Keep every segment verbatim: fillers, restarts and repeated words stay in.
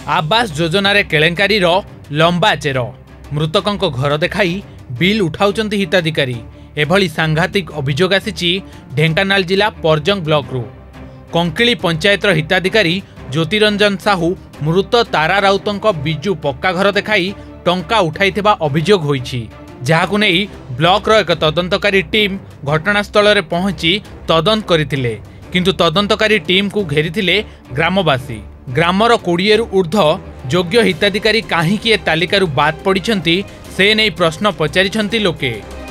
आवास योजन केलेंकारी लंबा चेर मृतकों घर देखाई बिल उठाउचंती हिताधिकारी एभली सांघातिक अभियोग आसी ढेंकानाल जिला परजङ ब्लॉक रु कंकिली पंचायतर हिताधिकारी ज्योतिरंजन साहू मृत तारा राउतों बिजु पक्का घर देखाई टंका उठाइथिबा अभियोग होईछि जहाकु नै ब्लॉक रो एक तदंतकारी टीम घटनास्थल रे पहुंची तदंत करथिले किंतु तदंतकारी टीम को घेरिथिले ग्रामवासी ग्रामर कोड़े रु ऊर्ध्व योग्य हिताधिकारी काहींकि ए तालिकारु बाद पड़िछंती से नै प्रश्न पचारिछंती लोके।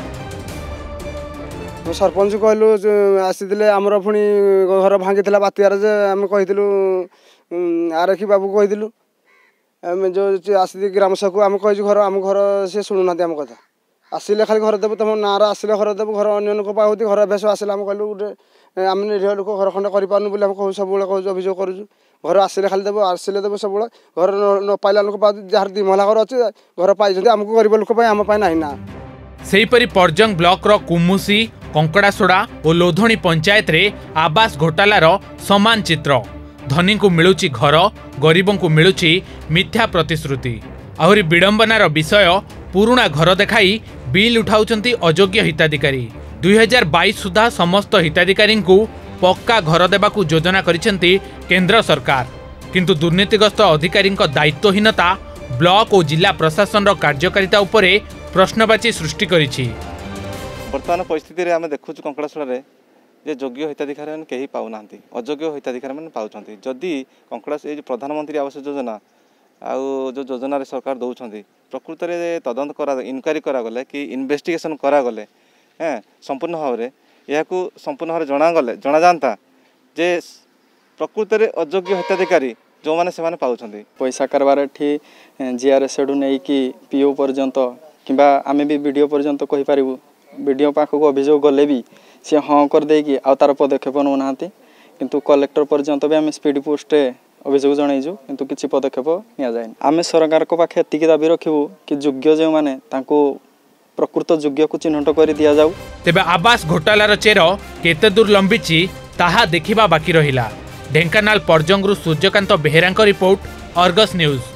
सरपंच कहलु आसीथिले हमर पुणी घर भांगिथिला बातियार जे हम कहिथिलु आरखी बाबू कहिथिलु हम जो आसी ग्राम सभा हम कहि घर हम घर से सुनुना हम कथा आसिले खाली घर देबु तुम नार आसिले घर देबु घर अन्य लोक पाउती घर अभ्यास आसिले हम कहलु गोटे आम निरीह लोक घर खंड करि पारनु बोली हम कहू सब बेले कहू अभियोग करू घर आसिले खाली देबु आसिले देबु सब बेले घर न पाइला लोक पाउती जहार दी महला घर अछि घर पाइछथि हमको गरीब लोक पय हम पय नाही ना। सेहीपरि परजङ ब्लॉक रो कुमुसी कंकड़ासोड़ा और लोधणी पंचायत रे आवास घोटालार समान चित्र धनी को मिलुची घर गरीबों को मिलुची मिथ्या प्रतिश्रुति आहुरी विडंबनार विषय पुराणा घर देखाई बिल उठाउचंती अयोग्य हिताधिकारी दुई हजार बाईस सुधा समस्त हिताधिकारी को पक्का घर देबाकू योजना करिसेंती केंद्र सरकार किंतु दुर्नीतिग्रस्त अधिकारी दायित्वहीनता ब्लॉक और जिला प्रशासन कार्यकारिता उपरे प्रश्नवाची सृष्टि करिछि। वर्तमान परिस्थिति आम देखु कंकड़ासोड़ा जे योग्य हिताधिकारी मैंने कहीं पाऊना अयोग्य हिताधिकारी मैंने पाँच जदि कंकड़ा ये प्रधानमंत्री आवास योजना आउ जो योजन सरकार दौरान प्रकृत में तदंत करा इनक्वारी करागले कि इन्वेस्टिगेशन करागले हाँ संपूर्ण भाव में यह संपूर्ण भाव जनागले जना जाता जे प्रकृत में अयोग्य हिताधिकारी जो मैंने से पाँच पैसा कारबार जीआरएस नहीं कि पीओ पर्यंत कि आम भी वीडियो पर्यंत कहीपर वीडियो पाखक अभियोग गले भी सी हाँ कर देकी आ तार पदक्षेप नौना किंतु कलेक्टर पर्यंत भी आम स्पीड पोस्ट अभियोग जनईचु किंतु किसी पदक्षेप नि जाए आम सरकार को पाखे एतिकी दाबी रखिबु कि योग्य जो माने तांको प्रकृत योग्य को चिन्हट कर दिया जाऊ। तेबे आवास घोटालार चेर केते दूर लंबिची ताहा देखिबा बाकी रहिला। ढेंकानाल परजङरु सूर्यकांत बेहेरांक रिपोर्ट अर्गस न्यूज।